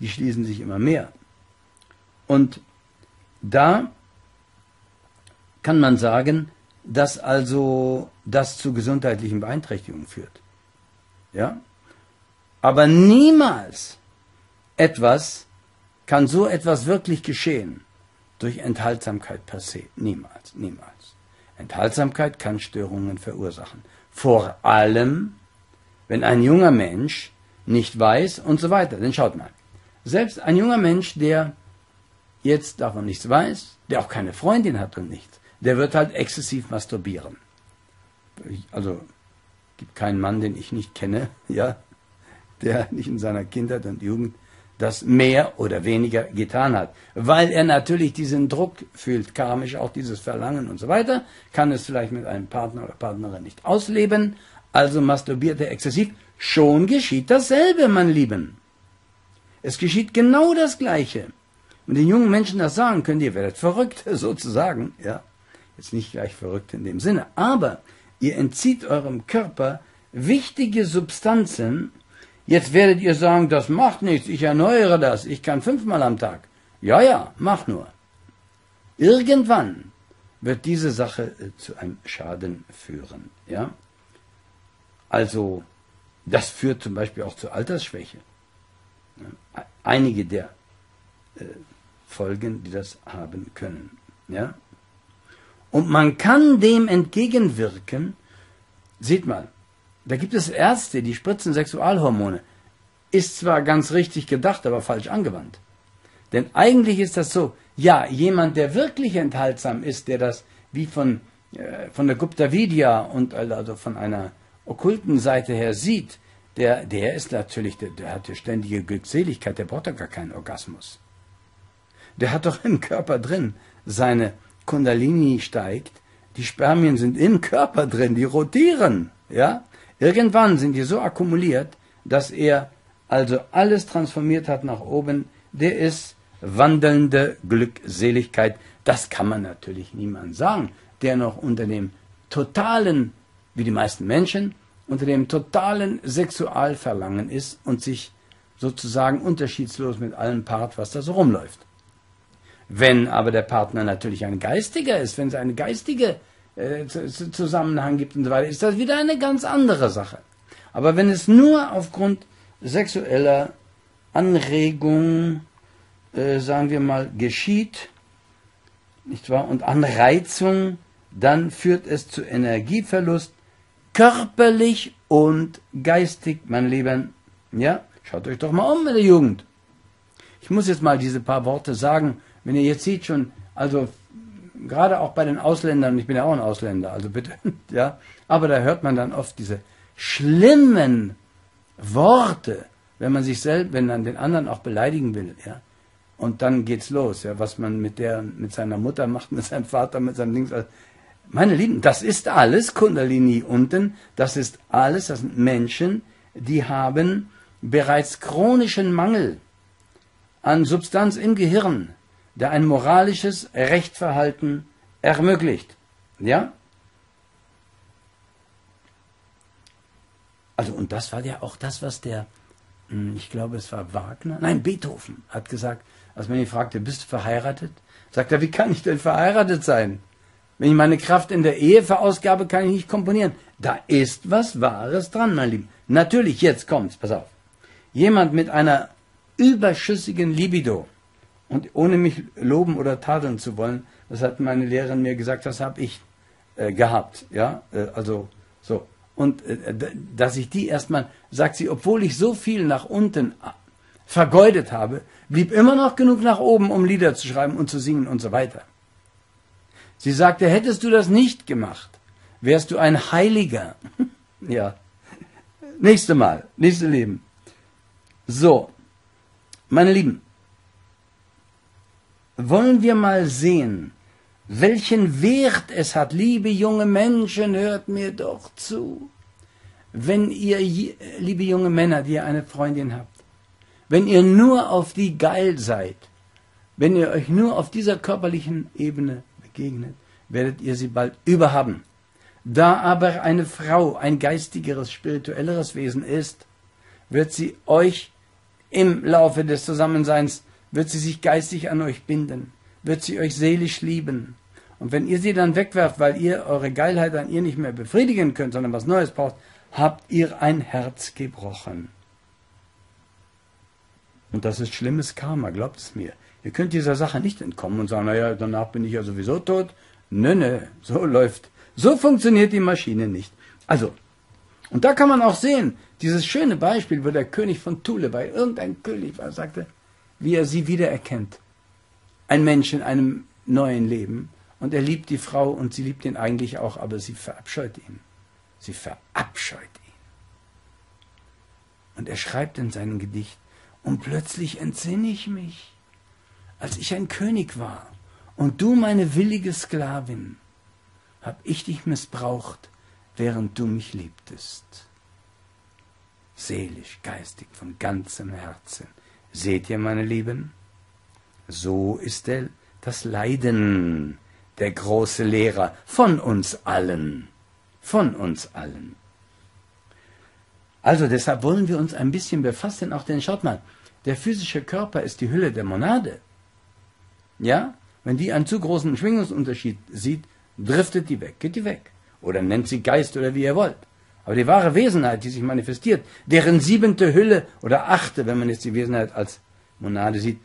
die schließen sich immer mehr. Und da kann man sagen, dass also das zu gesundheitlichen Beeinträchtigungen führt. Ja? Aber niemals kann so etwas wirklich geschehen durch Enthaltsamkeit per se. Niemals, niemals. Enthaltsamkeit kann Störungen verursachen. Vor allem, wenn ein junger Mensch nicht weiß und so weiter. Denn schaut mal, selbst ein junger Mensch, der jetzt davon nichts weiß, der auch keine Freundin hat und nichts, der wird halt exzessiv masturbieren. Also, gibt keinen Mann, den ich nicht kenne, ja, der nicht in seiner Kindheit und Jugend das mehr oder weniger getan hat. Weil er natürlich diesen Druck fühlt, karmisch auch dieses Verlangen und so weiter, kann es vielleicht mit einem Partner oder Partnerin nicht ausleben, also masturbiert er exzessiv. Schon geschieht dasselbe, mein Lieben. Es geschieht genau das Gleiche. Wenn den jungen Menschen das sagen können, ihr werdet verrückt, sozusagen, ja. Jetzt nicht gleich verrückt in dem Sinne, aber ihr entzieht eurem Körper wichtige Substanzen. Jetzt werdet ihr sagen, das macht nichts, ich erneuere das, ich kann 5-mal am Tag. Ja, ja, mach nur. Irgendwann wird diese Sache zu einem Schaden führen, ja. Also, das führt zum Beispiel auch zur Altersschwäche. Einige der Folgen, die das haben können, ja. Und man kann dem entgegenwirken. Seht mal, da gibt es Ärzte, die spritzen Sexualhormone. Ist zwar ganz richtig gedacht, aber falsch angewandt. Denn eigentlich ist das so, ja, jemand, der wirklich enthaltsam ist, der das wie von der Gupta Vidya und also von einer okkulten Seite her sieht, der ist natürlich, der hat ja ständige Glückseligkeit, der braucht doch gar keinen Orgasmus. Der hat doch im Körper drin seine Kundalini steigt, die Spermien sind im Körper drin, die rotieren, ja. Irgendwann sind die so akkumuliert, dass er also alles transformiert hat nach oben. Der ist wandelnde Glückseligkeit. Das kann man natürlich niemandem sagen, der noch unter dem totalen, wie die meisten Menschen, unter dem totalen Sexualverlangen ist und sich sozusagen unterschiedslos mit allem paart, was da so rumläuft. Wenn aber der Partner natürlich ein Geistiger ist, wenn es einen geistigen Zusammenhang gibt und so weiter, ist das wieder eine ganz andere Sache. Aber wenn es nur aufgrund sexueller Anregung, sagen wir mal, geschieht, nicht wahr, und Anreizung, dann führt es zu Energieverlust, körperlich und geistig, mein Lieben. Ja, schaut euch doch mal um mit der Jugend. Ich muss jetzt mal diese paar Worte sagen. Wenn ihr jetzt seht schon, also gerade auch bei den Ausländern, und ich bin ja auch ein Ausländer, also bitte, ja, aber da hört man dann oft diese schlimmen Worte, wenn man sich selbst, wenn man den anderen auch beleidigen will, ja, und dann geht's los, ja, was man mit seiner Mutter macht, mit seinem Vater, mit seinem Dings. Meine Lieben, das ist alles Kundalini unten, das ist alles, das sind Menschen, die haben bereits chronischen Mangel an Substanz im Gehirn, der ein moralisches Rechtverhalten ermöglicht. Ja? Also, und das war ja auch das, was ich glaube, es war Beethoven, hat gesagt, als man ihn fragte, bist du verheiratet? Sagt er, wie kann ich denn verheiratet sein? Wenn ich meine Kraft in der Ehe verausgabe, kann ich nicht komponieren. Da ist was Wahres dran, mein Lieben. Natürlich, jetzt kommt's, pass auf. Jemand mit einer überschüssigen Libido, und ohne mich loben oder tadeln zu wollen, das hat meine Lehrerin mir gesagt, das habe ich gehabt, ja, also so. Und dass ich die erstmal, sagt sie, obwohl ich so viel nach unten vergeudet habe, blieb immer noch genug nach oben, um Lieder zu schreiben und zu singen und so weiter. Sie sagte, hättest du das nicht gemacht, wärst du ein Heiliger. Ja, nächste Leben. So, meine Lieben, wollen wir mal sehen, welchen Wert es hat, liebe junge Menschen, hört mir doch zu, wenn ihr, liebe junge Männer, die ihr eine Freundin habt, wenn ihr nur auf die geil seid, wenn ihr euch nur auf dieser körperlichen Ebene begegnet, werdet ihr sie bald überhaben. Da aber eine Frau ein geistigeres, spirituelleres Wesen ist, wird sie euch Im Laufe des Zusammenseins wird sie sich geistig an euch binden, wird sie euch seelisch lieben. Und wenn ihr sie dann wegwerft, weil ihr eure Geilheit an ihr nicht mehr befriedigen könnt, sondern was Neues braucht, habt ihr ein Herz gebrochen. Und das ist schlimmes Karma, glaubt es mir. Ihr könnt dieser Sache nicht entkommen und sagen, naja, danach bin ich ja sowieso tot. Nö, so funktioniert die Maschine nicht. Also, und da kann man auch sehen, dieses schöne Beispiel, wo der König von Thule, bei irgendein König war, sagte, wie er sie wiedererkennt. Ein Mensch in einem neuen Leben. Und er liebt die Frau und sie liebt ihn eigentlich auch, aber sie verabscheut ihn. Sie verabscheut ihn. Und er schreibt in seinem Gedicht, und plötzlich entsinne ich mich, als ich ein König war und du meine willige Sklavin, hab ich dich missbraucht, während du mich liebtest. Seelisch, geistig, von ganzem Herzen. Seht ihr, meine Lieben? So ist das Leiden, der große Lehrer von uns allen. Von uns allen. Also deshalb wollen wir uns ein bisschen befassen, auch denn schaut mal, der physische Körper ist die Hülle der Monade. Ja, wenn die einen zu großen Schwingungsunterschied sieht, driftet die weg, geht die weg. Oder nennt sie Geist oder wie ihr wollt. Aber die wahre Wesenheit, die sich manifestiert, deren 7. Hülle oder 8., wenn man jetzt die Wesenheit als Monade sieht,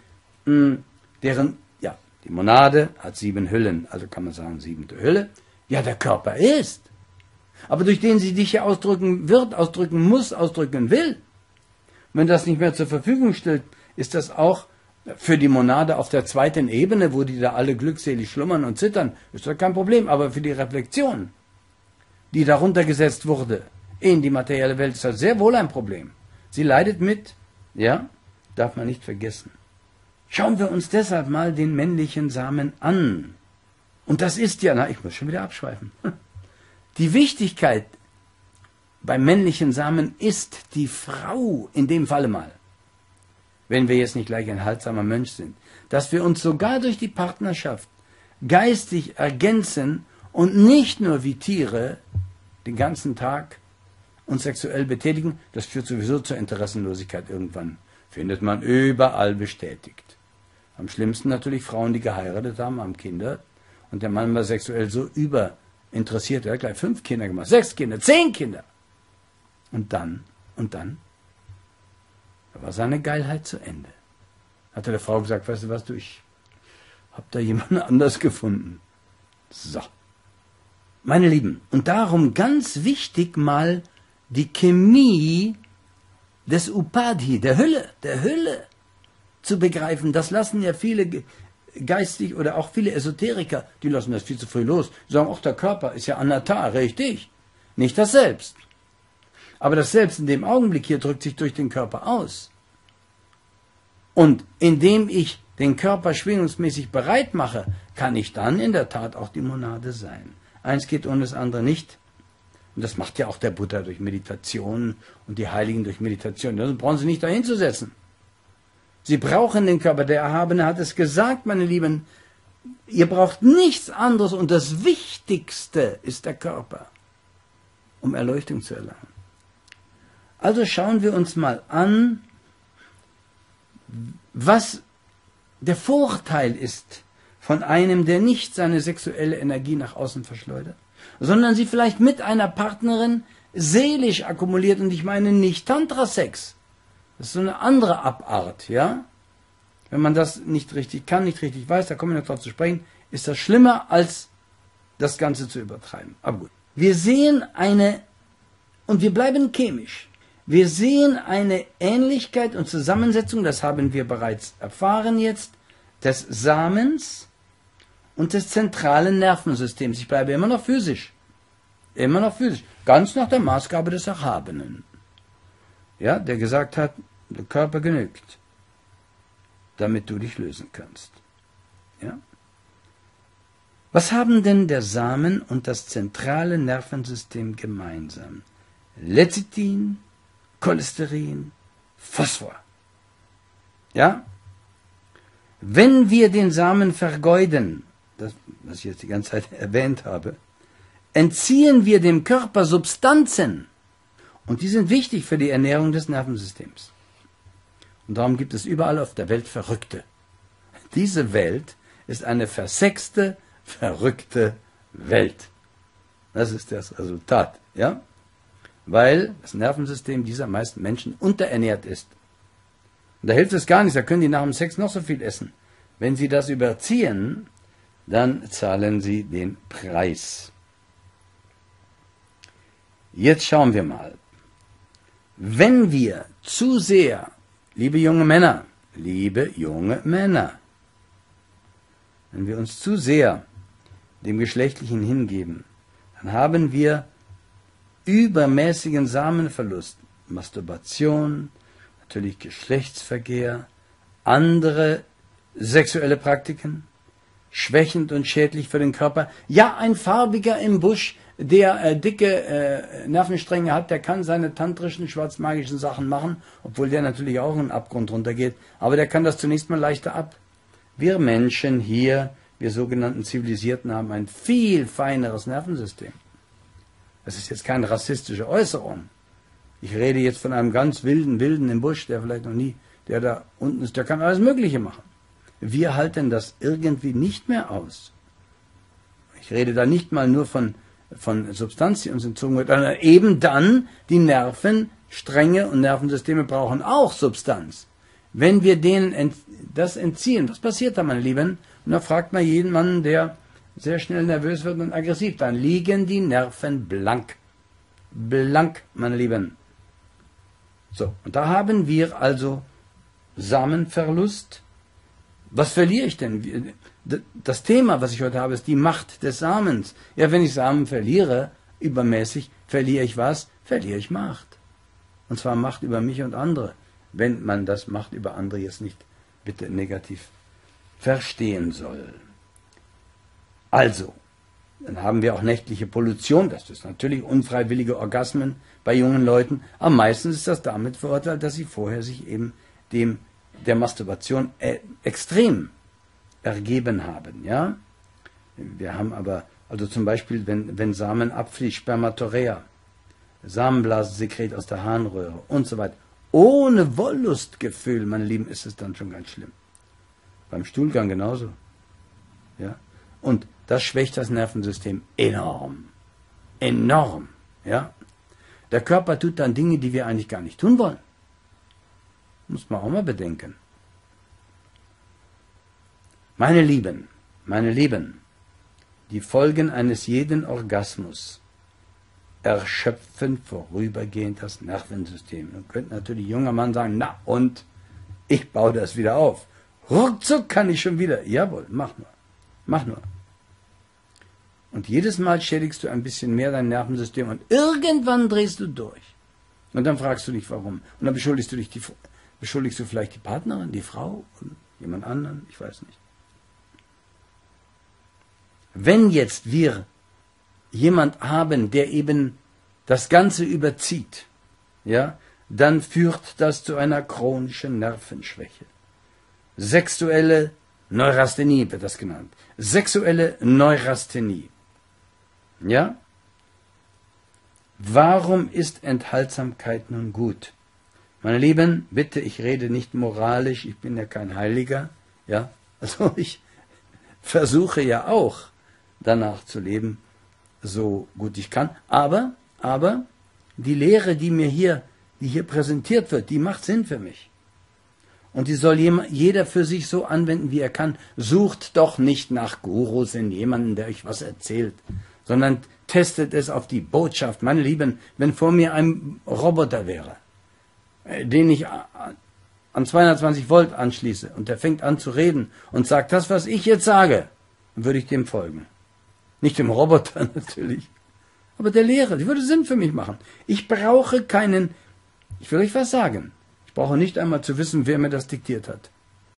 die Monade hat 7 Hüllen, also kann man sagen 7. Hülle, ja, der Körper ist. Aber durch den sie dich ja ausdrücken wird, ausdrücken muss, ausdrücken will. Wenn das nicht mehr zur Verfügung steht, ist das auch für die Monade auf der 2. Ebene, wo die da alle glückselig schlummern und zittern, ist das kein Problem. Aber für die Reflexion, die darunter gesetzt wurde in die materielle Welt, ist das sehr wohl ein Problem. Sie leidet mit, ja, darf man nicht vergessen. Schauen wir uns deshalb mal den männlichen Samen an. Und das ist ja, ich muss schon wieder abschweifen. Die Wichtigkeit beim männlichen Samen ist die Frau, in dem Falle mal, wenn wir jetzt nicht gleich ein haltsamer Mönch sind, dass wir uns sogar durch die Partnerschaft geistig ergänzen und nicht nur wie Tiere den ganzen Tag uns sexuell betätigen, das führt sowieso zur Interessenlosigkeit irgendwann. Findet man überall bestätigt. Am schlimmsten natürlich Frauen, die geheiratet haben, haben Kinder und der Mann war sexuell so überinteressiert, er hat gleich 5 Kinder gemacht, 6 Kinder, 10 Kinder. Und dann, da war seine Geilheit zu Ende. Hat er der Frau gesagt, weißt du was, ich habe da jemanden anders gefunden. So. Meine Lieben, und darum ganz wichtig mal die Chemie des Upadhi, der Hülle zu begreifen. Das lassen ja viele geistig oder auch viele Esoteriker, die lassen das viel zu früh los. Die sagen, auch der Körper ist ja Anatta, richtig. Nicht das Selbst. Aber das Selbst in dem Augenblick hier drückt sich durch den Körper aus. Und indem ich den Körper schwingungsmäßig bereit mache, kann ich dann in der Tat auch die Monade sein. Eins geht ohne das andere nicht. Und das macht ja auch der Buddha durch Meditation und die Heiligen durch Meditation. Das brauchen sie nicht dahin zu setzen. Sie brauchen den Körper. Der Erhabene hat es gesagt, meine Lieben. Ihr braucht nichts anderes und das Wichtigste ist der Körper, um Erleuchtung zu erlangen. Also schauen wir uns mal an, was der Vorteil ist von einem, der nicht seine sexuelle Energie nach außen verschleudert, sondern sie vielleicht mit einer Partnerin seelisch akkumuliert. Und ich meine nicht Tantra-Sex. Das ist so eine andere Abart, ja? Wenn man das nicht richtig kann, nicht richtig weiß, da kommen wir noch drauf zu sprechen, ist das schlimmer, als das Ganze zu übertreiben. Aber gut. Wir sehen und wir bleiben chemisch. Wir sehen eine Ähnlichkeit und Zusammensetzung, das haben wir bereits erfahren jetzt, des Samens und des zentralen Nervensystems. Ich bleibe immer noch physisch. Immer noch physisch. Ganz nach der Maßgabe des Erhabenen. Ja, der gesagt hat, der Körper genügt, damit du dich lösen kannst. Ja? Was haben denn der Samen und das zentrale Nervensystem gemeinsam? Lecithin, Cholesterin, Phosphor. Ja? Wenn wir den Samen vergeuden, das, was ich jetzt die ganze Zeit erwähnt habe, entziehen wir dem Körper Substanzen. Und die sind wichtig für die Ernährung des Nervensystems. Und darum gibt es überall auf der Welt Verrückte. Diese Welt ist eine versexte, verrückte Welt. Das ist das Resultat, ja? Weil das Nervensystem dieser meisten Menschen unterernährt ist. Und da hilft es gar nichts, da können die nach dem Sex noch so viel essen. Wenn sie das überziehen, dann zahlen sie den Preis. Jetzt schauen wir mal. Wenn wir zu sehr, liebe junge Männer, wenn wir uns zu sehr dem Geschlechtlichen hingeben, dann haben wir übermäßigen Samenverlust, Masturbation, natürlich Geschlechtsverkehr, andere sexuelle Praktiken, schwächend und schädlich für den Körper. Ja, ein Farbiger im Busch, der dicke Nervenstränge hat, der kann seine tantrischen, schwarzmagischen Sachen machen, obwohl der natürlich auch in den Abgrund runtergeht, aber der kann das zunächst mal leichter ab. Wir Menschen hier, wir sogenannten Zivilisierten, haben ein viel feineres Nervensystem. Das ist jetzt keine rassistische Äußerung. Ich rede jetzt von einem ganz wilden im Busch, der vielleicht noch nie, der da unten ist, der kann alles Mögliche machen. Wir halten das irgendwie nicht mehr aus. Ich rede da nicht mal nur von Substanz, die uns entzogen wird, sondern eben dann die Nervenstränge und Nervensysteme brauchen auch Substanz. Wenn wir denen das entziehen, was passiert da, meine Lieben? Und da fragt man jeden Mann, der sehr schnell nervös wird und aggressiv, dann liegen die Nerven blank. Blank, meine Lieben. So, und da haben wir also Samenverlust. Was verliere ich denn? Das Thema, was ich heute habe, ist die Macht des Samens. Ja, wenn ich Samen verliere, übermäßig, verliere ich was? Verliere ich Macht. Und zwar Macht über mich und andere. Wenn man das Macht über andere jetzt nicht bitte negativ verstehen soll. Also, dann haben wir auch nächtliche Pollution. Das ist natürlich unfreiwillige Orgasmen bei jungen Leuten. Aber meistens ist das damit verurteilt, dass sie vorher sich eben der Masturbation extrem ergeben haben. Ja? Wir haben aber, also zum Beispiel, wenn Samen abfließt, Spermatorea, Samenblasensekret aus der Harnröhre und so weiter, ohne Wollustgefühl, meine Lieben, ist es dann schon ganz schlimm. Beim Stuhlgang genauso. Ja? Und das schwächt das Nervensystem enorm. Enorm. Ja? Der Körper tut dann Dinge, die wir eigentlich gar nicht tun wollen. Muss man auch mal bedenken. Meine Lieben, die Folgen eines jeden Orgasmus erschöpfen vorübergehend das Nervensystem. Man könnte natürlich ein junger Mann sagen, na und, ich baue das wieder auf. Ruckzuck kann ich schon wieder. Jawohl, mach nur. Und jedes Mal schädigst du ein bisschen mehr dein Nervensystem und irgendwann drehst du durch. Und dann fragst du dich, warum. Und dann beschuldigst du vielleicht die Partnerin, die Frau, und jemand anderen, ich weiß nicht. Wenn jetzt wir jemand haben, der eben das Ganze überzieht, ja, dann führt das zu einer chronischen Nervenschwäche. Sexuelle Neurasthenie wird das genannt. Sexuelle Neurasthenie. Ja? Warum ist Enthaltsamkeit nun gut? Meine Lieben, bitte, ich rede nicht moralisch, ich bin ja kein Heiliger, ja? Also ich versuche ja auch danach zu leben, so gut ich kann, aber die Lehre, die hier präsentiert wird, die macht Sinn für mich. Und die soll jeder für sich so anwenden, wie er kann. Sucht doch nicht nach Gurus in jemanden, der euch was erzählt, sondern testet es auf die Botschaft. Meine Lieben, wenn vor mir ein Roboter wäre, den ich an 220 Volt anschließe und der fängt an zu reden und sagt das, was ich jetzt sage, dann würde ich dem folgen. Nicht dem Roboter natürlich, aber der Lehre, die würde Sinn für mich machen. Ich brauche keinen, ich will euch was sagen, ich brauche nicht einmal zu wissen, wer mir das diktiert hat.